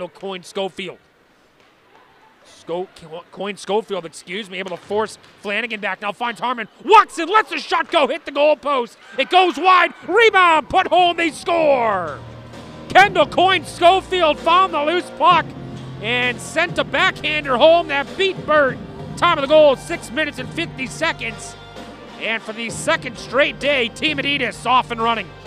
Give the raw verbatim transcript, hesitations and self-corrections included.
Kendall Coyne Schofield. Sco Coyne Schofield, excuse me, able to force Flanagan back. Now finds Harmon. Walks in, lets the shot go, hit the goalpost. It goes wide. Rebound, put home, they score. Kendall Coyne Schofield found the loose puck and sent a backhander home that beat Bird. Time of the goal, six minutes and fifty seconds. And for the second straight day, Team Adidas off and running.